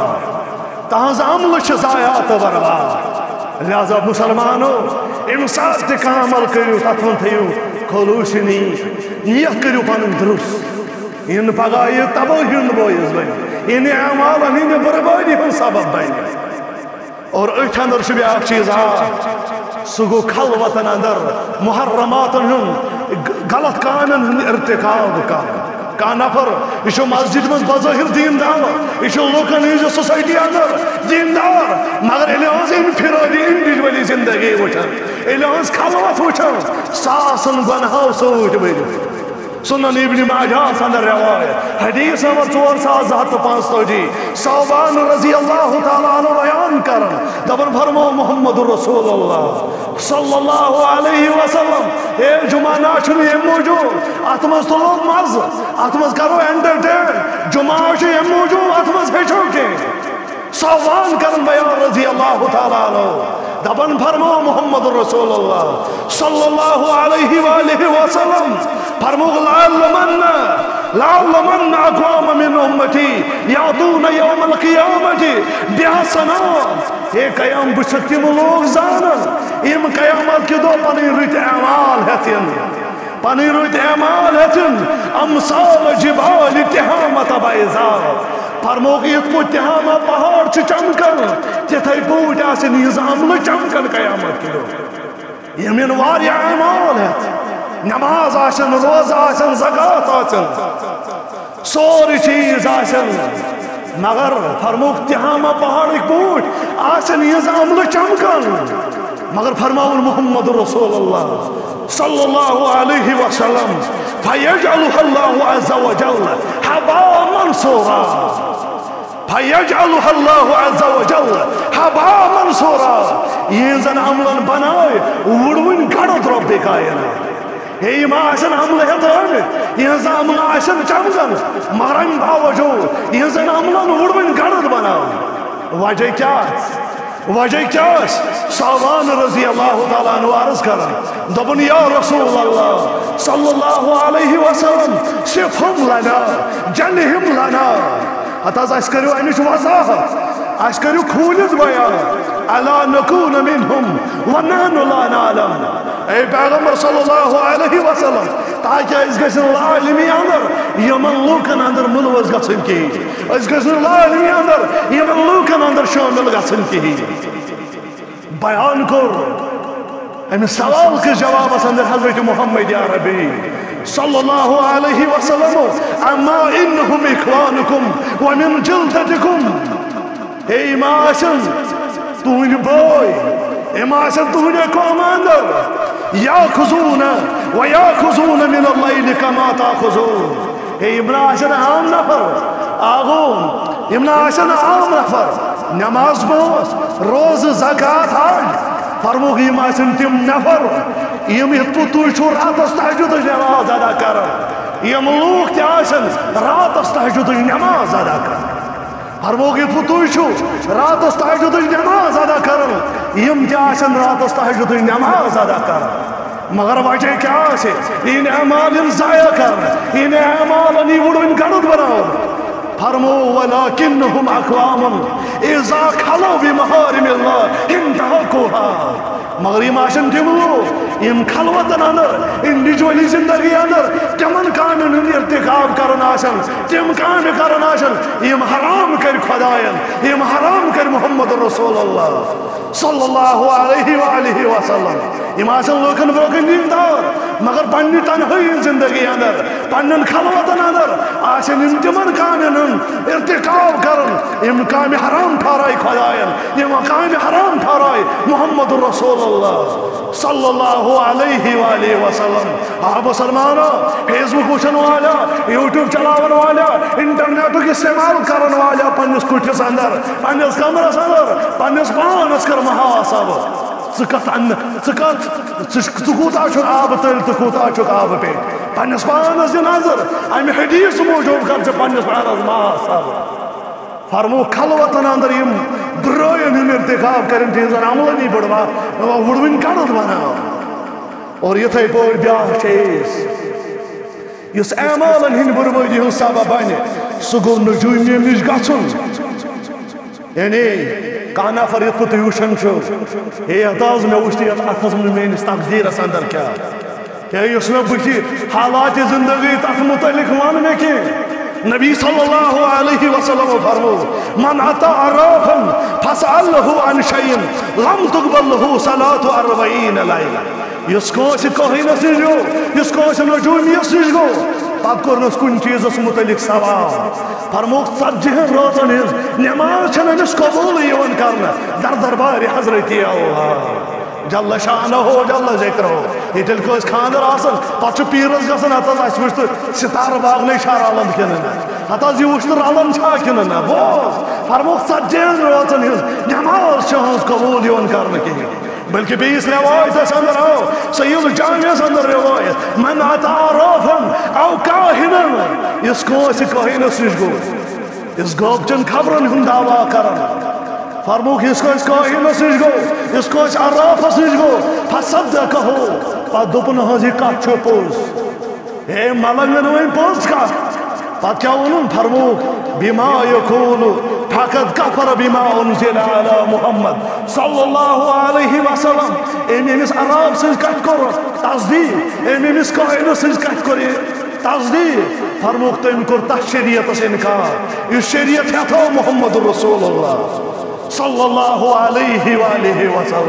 برباد لہذا مسلمانو امساد تک عمل کریو تطمن تھیو خلوص نیت کریو پانن درست ان پگاہ یہ تباہی ہند بوئیز بن ان اعمال ان بربادی ہند سبب بن اور ایتھ اندر چھ بیاکھ چیز سگو خلوتن اندر محرماتن ہند غلط کامن ہند ارتکاب کا نفر یہ مسجد من بظاہر دیندار یہ لوکن ہز سوسائٹی اندر دیندار مگر الہذ انفرادی انڈیویجولی زندگی وچھن الہذ خلوت وچھن ساسن گناہو سوچ بجو سنن ابن ماجہ اندر روایت حدیث نمبر 4255 صوبان رضی اللہ تعالیٰ عنہ بیان کرن دبن فرمو محمد رسول اللہ صلی اللہ علیہ وسلم اے جمعہ ناشر یہ موجود اتمز تلو مز اتمز کرو انٹرٹین جمعہ چھ یہ موجود اتمز پیچھو کے صوبان کرن بیان رضی اللہ تعالیٰ عنہ دبن فرمو محمد رسول اللہ صلی اللہ علیہ وآلہ وسلم فرمو لعلمن اقوام من امتی یعطون یوم القیامت بحسنات یہ قیام بشتیم لوگ زانن ام قیامت کی دو پنی رت اعمال ہتن امثال جبال تہامت بیضاء فرموگ یہ پو تہامہ پہاڑ چمکن تتھائی پوٹ آسن نظام چمکن قیامت کی دو یہ من واری اعمال ہت نماز آسن روز آسن زکاة آسن سوری چیز آسن مگر فرموگ تہامہ پہاڑ پوٹ آسن نظام چمکن مگر فرماؤن محمد رسول اللہ صلی اللہ علیہ وسلم فیجعلها اللہ عز وجل حباء منصورا فیجعلها اللہ عز وجل حباء منصورا یہ زن عملن بنائے وڑوین گھڑت رب کائنا یہ ما آسن عمل ہتان یہ زن عمل آسن چمکن مغرم باوجود یہ زن عملن وڑوین گھڑت بنائے وجہ کیا صوبان رضی اللہ تعالیٰ عنہ عرض کرن دبن یا رسول اللہ صلی اللہ علیہ وسلم صفہم لنا جنہم لنا حتیٰ اس کریو اینش وضاحت اس کریو کھولت بیان الا نکون منہم ونحن لا نعلم اے پیغمبر صلی اللہ علیہ وسلم تاکہ اس گژھن العالمی اندر یمن لوکن اندر ملوث گژھن کی اس گژھن العالمی اندر یمن لوکن اندر شامل گژھن کی بیان کر امہ سوال کے جواب اندر حضرت محمد عربی صلی اللہ علیہ وسلم اما انہم اخوانکم ومن جلدتکم اے اماشن تہند بوئی اماشن تہند قوم اندر یاخذون ویاخذون من اللیل کما تاخذون اے اماشن عام نفر آغون اماشن عام نفر نماز بوس روز زکاة حج فرموک یم آسن تم نفر یم تُہۍ چھو راتس تہجد نماز ادا کران یم لوک تہ آسن راتس تہجد نماز ادا کران فرموک تُہۍ چھو راتس تہجد نماز ادا کران یم تہ آسن راتس تہجد نماز ادا کران مگر وجہ کیا آسے ان اعمال ضائع کرنا ان اعمال وڑوین گڑد بناؤ فرمو ولکنہم اقوام اذا خلو بمحارم اللہ انتہکوها مگر یم آشن تم لوگ یم خلوتن اندر انڈیویجولی زندگی اندر تمن کامن ہند ارتکاب کرن آسن تم کام کرن آسن یم حرام کر خدائن یم حرام کر محمد رسول اللہ صلی اللہ علیہ وآلہ وسلم یم آسن لوکن بروکن دیندار مگر پنی تنہائی زندگی اندر پنن خلوتن اندر آسن یم تمن کامن ہند ارتکاب کرن یم کام حرام ٹھہرائی خدائن یم کام حرام ٹھہرائی محمد رسول اللہ صلی اللہ علیہ وآلہ وسلم آپ مسلمانہ فیس بک وچھن والا یوٹیوب چلاون والا انٹرنیٹ استعمال کرن والا پنس کٹھس اندر پنس کمرس اندر پنس پانس کر محاسب کوتا چھک آب تل تو کوتا چھک آب پہ پنس پانس دی نظر امہ حدیث موجود کر پنس پانس محاسب فرمو خلوتن اندر یم برائن ہند ارتکاب کرن تہذن عملنی بڑوا وڑوین کڑد بناو اور یتھے پور بیاکھ چیز یس اعمالن ہند بربادی ہند سبب بنہ سہ گو نجومیم نش گژھن یعنی کانٛہہ نفر یتھ پٲٹھۍ تُہۍ وٕچھان چھِو ہے ہتاز مےٚ وٕچھ یتھ اتھس منٛز میٲنِس تقدیٖرس اندر کیٛاہ یُس مےٚ بٕتھِ حالات زندگی تتھ متعلق ون مےٚ کینٛہہ نبی صلی اللہ علیہ وسلم فرمو من اتا عرافا فسألہ عن شیئن لم تقبل له صلاة 40 لیلہ یس کانٛسہِ کاہنس نش گو یس کانٛسہِ نجومیس نش گو پتہٕ کوٚرنس کُنہِ چیٖزس متعلق سوال فرموک 40 راتن ہٕنٛز نماز چھنہٕ أمِس قبوٗل یِوان کرنہٕ در دربارِ حضرت اللہ جل شانہ ہو جل ذکر ہو یہ تیل کو اس خاندر آسن پتہ پیرس گسن ہتاز اس وشت ستار باغنے شار عالم کنن ہتاز یہ وشت عالم چھا کنن بوز فرموک 40 راتن ہنز نماز چھہنز قبول یون کرنے کی بلکہ بیس روایت اس اندر آو سید الجامع اس اندر روایت من اتا عرافن او کاہنن اس کو اس کاہنس نش گو اس گوبچن خبرن ہند دعویٰ کرن فرموک اس کو اس کاہنس نش گو اس کو اس عرافس نش گو فصدقہ پتہ دوپن ہنز یہ کتھ چھو پوز اے ملنگن وین پوز کتھ پتہ کیا ونن فرموک بما یکون فقد کفر بما انزل علی محمد صلی اللہ علیہ وسلم امس عراب سن کتھ کور تصدیق امس کاہن سن کتھ کور تصدیق فرموک تم کور تہ شریعت انکار یہ شریعت ہے محمد رسول اللہ صلی اللہ علیہ وآلہ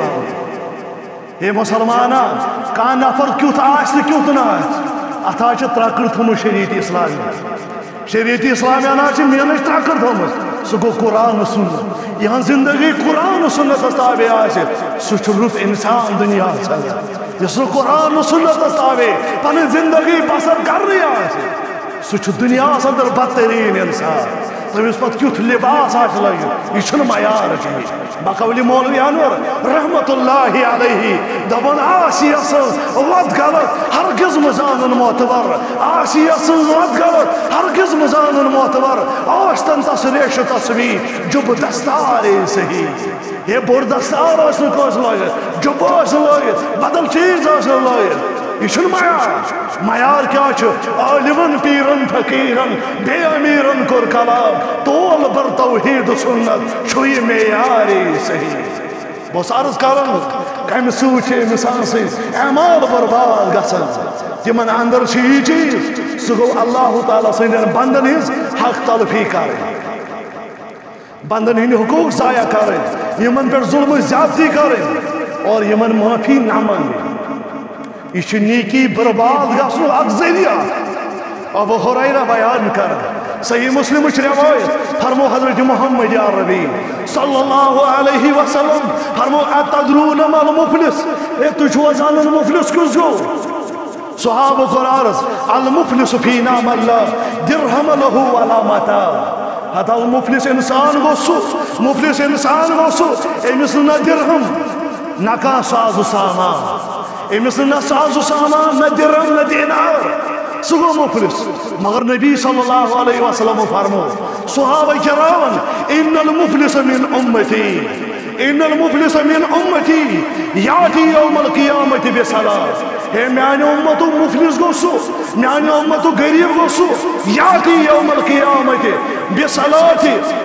وسلم یہ مسلمانہ کان نفر کیوت آس کیوت نہ اتھا ترکر تھوم شریعت اسلامی شریعت اسلامی انا مینچ ترکر تھومت سہ گو قرآن سنت یہاں زندگی قرآن سنت تابع آسے سہ رت انسان دنیا یس قرآن سنت تابع پن زندگی بسر کرنے آسے سہ دنیا اندر بدترین انسان تمس پتہ کیُتھ لباس آسہِ لٲگِتھ یہِ چھُنہٕ معیار چیٖز بقولِ مولوی انور رحمت اللہ علیہ دپان آسہِ سٕنٛز وَتھ غلط ہرگز مہٕ زانُن معتبر آسہِ سٕنٛز وَتھ غلط ہرگز مہٕ زانُن معتبر آس تن تس ریشہِ تصویر جُبہٕ دستارے صحیح ہے بوٚڑ دستار ٲس نہٕ کٲنٛسہِ لٲگِتھ جُبہٕ ٲس نہٕ لٲگِتھ بدل چیٖز ٲس نہٕ لٲگِتھ یہ چھُنہٕ معیار معیار کیا چھُ عالمن پیرن فقیرن بے امیرن کور کلام تول بر توحید سنت چھُ یہِ معیارے صحیح بہٕ عرض کران کمہِ سۭتۍ چھِ انسان سٕنٛدۍ اعمال برباد گژھان تِمن اندر چھُ یہِ چیٖز سُہ گوٚو اللہ تعالیٰ سٕنٛدٮ۪ن بندن ہٕنٛز حق تلفی کرٕنۍ بندن ہٕنٛدۍ حقوٗق ضایع کرٕنۍ یِمن پٮ۪ٹھ ظلمٕچ زیادتی کرٕنۍ اور یمن معافی نہ مانگے. یہ نیکی برباد گژھنُک اکھ ذریعہ. ابو ہریرہ بیان کر صحیح مسلم روایت فرمو حضرت محمد عربی صلی اللہ علیہ وسلم فرمو اتدرون ما المفلس تُہۍ چھُوا زانان مفلس کُس گوٚو؟ صحابہ کوٚر عرض المفلس فینا من لا درہم لہ ولا متاع. ہتہ المفلس انسان گوٚو سُہ مفلس انسان گوٚو سُہ أمِس نہ درہم نہ کانٛہہ ساز و سامان أمِس نہ ساز و سامان نہ درہم نہ دینار سُہ گوٚو مفلس. مگر نبی صلی اللہ علیہ وسلم فرمو صحابہ کرام ان المفلس من امتی ان المفلس من امتی یاتی یوم القیامت بصلاۃ. ہے میانہ امتو مفلس گو سو میانہ امتو غریب گو سو یاتی یوم القیامت بصلاۃ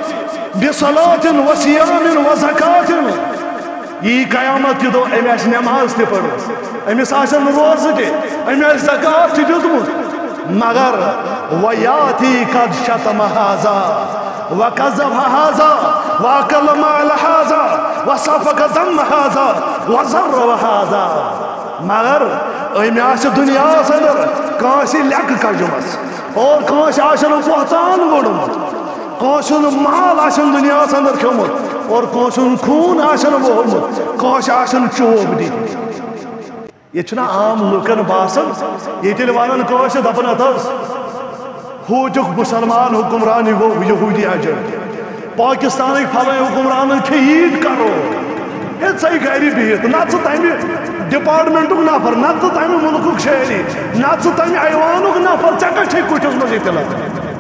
بصلاۃ و صیام و زکاۃ. یہ قیامت کی دو امی آس نماز تہ پڑھ امس آسن روزہ تہ امی آس زکات تہ دیتمت مگر ویاتی قد شتم ھذا وکذب ھذا واکل مال ھذا وسفک دم ھذا وضر ھذا. مگر امی آس دنیا اندر کانسی لیک کجمس اور کانس آسن بہتان گوڑمت کانسن مال آسن دنیا اندر کھومت اور کانسن خون آسن بہمت کانس آسن چوب دی. یہ چھنا عام لوکن باسن یہ تیل وانن کانس دپن اتس ہوجک مسلمان حکمرانی گو یہودی اجر پاکستان پھلے حکمران کھے عید کرو ہے ژے گھر بہت نہ ژٕ تمہِ ڈپارٹمنٹُک نفر نہ ژٕ تمہِ ملکُک شہری نہ ژٕ تمہِ ایوانُک نفر ژےٚ کتھ چھے کُٹھِس منٛز اطلاع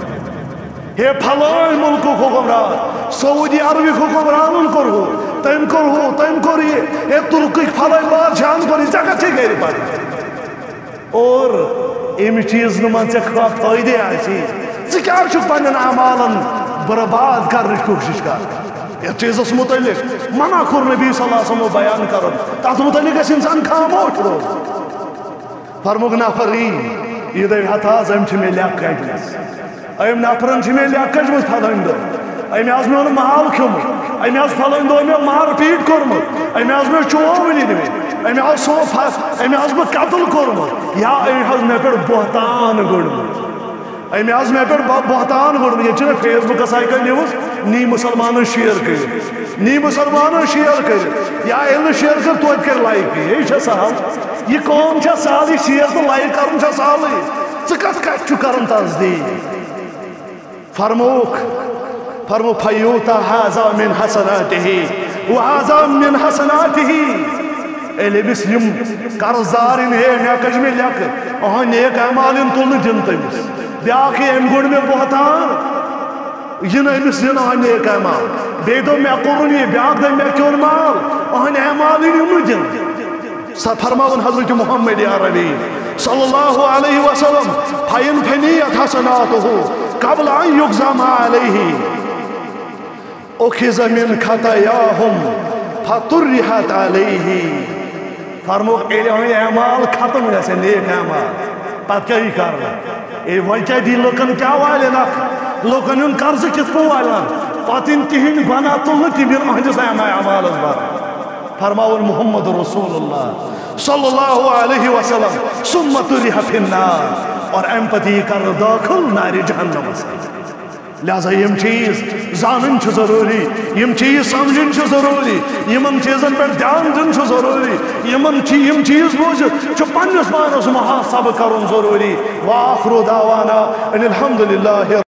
ہے پھلٲنۍ ملکُک حکمران سعودی عربک حکمرانن کوٚر ہُہ تٔمۍ کوٚر ہُہ تٔمۍ کوٚر یہِ ہے تُرکٕکۍ پھلٲنۍ بادشاہن کوٚر یہِ ژےٚ کتھ چھے گھرِ پتہ اور امہِ چیٖز نہٕ منٛز ژےٚ کانٛہہ فٲیدٕ آسی ژٕ کیٛازِ چھُکھ پننٮ۪ن اعمالن برباد کرنٕچ کوٗشش کران. یتھ چیزس متعلق منع کوٚر نبی صلی اللہ علیہ وسلم بیان کرن تتھ متعلق گژھِ انسان خاموش روزُن. فرموک نفر یہِ دپہِ ہتھ حظ أمۍ چھِ مےٚ لیٚکھ کجمٕژ أمۍ نفرن چھِ مےٚ لیٚکھ کجمٕژ فلٲنۍ دۄہ أمۍ حظ میون مال کھیوٚمُت أمۍ حظ فلٲنۍ دۄہ مےٚ مار پیٖٹ کوٚرمُت أمۍ حظ مےٚ چوب نِنمٕتۍ أمۍ حظ أمۍ حظ مےٚ قتل کوٚرمُت یا أمۍ حظ مےٚ پٮ۪ٹھ بہتان گوٚڑمُت أمۍ حظ مےٚ پٮ۪ٹھ بہتان گوٚڑمُت. ییٚتہِ چھِنہ فیس بُکس آیہِ کانٛہہ نِوٕز نی مسلمانن شیر کٔرِتھ نی مسلمانن شیر کٔرِتھ یا ییٚلہِ نہٕ شیر کٔر توتہِ کٔرۍ لایک یہِ چھےٚ سہل یہِ کٲم چھےٚ سہل یہِ شیر تہٕ لایک کرُن چھےٚ سہلٕے ژٕ کتھ چھُکھ کران تصدیٖق. فرمو فیوتا ھذا من حسناتہ وھذا من حسناتہ. ییٚلہِ أمِس یِم قرض دار یِن ہے مےٚ کٔج مےٚ لیٚکھٕ أہنٛدۍ نیک اعمال یِن تُلنہٕ دِنہٕ تٔمِس بیٛاکھ أمۍ گوٚڑ مےٚ بہتان یِنہٕ أمِس یِن أہنٛدۍ نیک اعمال بیٚیہِ دوٚپ مےٚ کوٚرُن یہِ بیٛاکھ دوٚپ مےٚ کیوٚن مال أہنٛدۍ اعمال یِن یِمنہٕ دِنہٕ. سۄ فرماوُن حضرت محمد عربی صلی اللہ علیہ وسلم فَإِنْ فَنِيَتْ حَسَنَاتُهُ قبل ان یقزم علیہ اخذ من خطایاہم فطرحت علیہ. فرموک ییٚلہِ اعمال ختم گژھن نیک اعمال پتہٕ کیٛاہ یی کرنہٕ اے وۄنۍ کیٛاہ دی لُکن کیٛاہ والٮ۪ن اکھ لُکن ہُنٛد قرضہٕ کِتھ پٲٹھۍ والان پتہٕ یِن تِہنٛدۍ گۄناہ تُلنہٕ تِم یِن أہنٛدِس اعمالس بران. فرماوُن محمد رسول اللہ صلی اللہ علیہ وسلم ثم طرح فی النار اور اَمہِ پتہٕ یی کرنہٕ دٲخل نارِ جہنمس. لہذا یم چیز زانن چھ ضروری یم چیز سمجھن چھ ضروری یمن چیزن پر دھیان دن چھ ضروری یم چیز بوزت چھ پننس پانس محاسبہ کرن ضروری. وآخر دعوانا ان الحمد للہ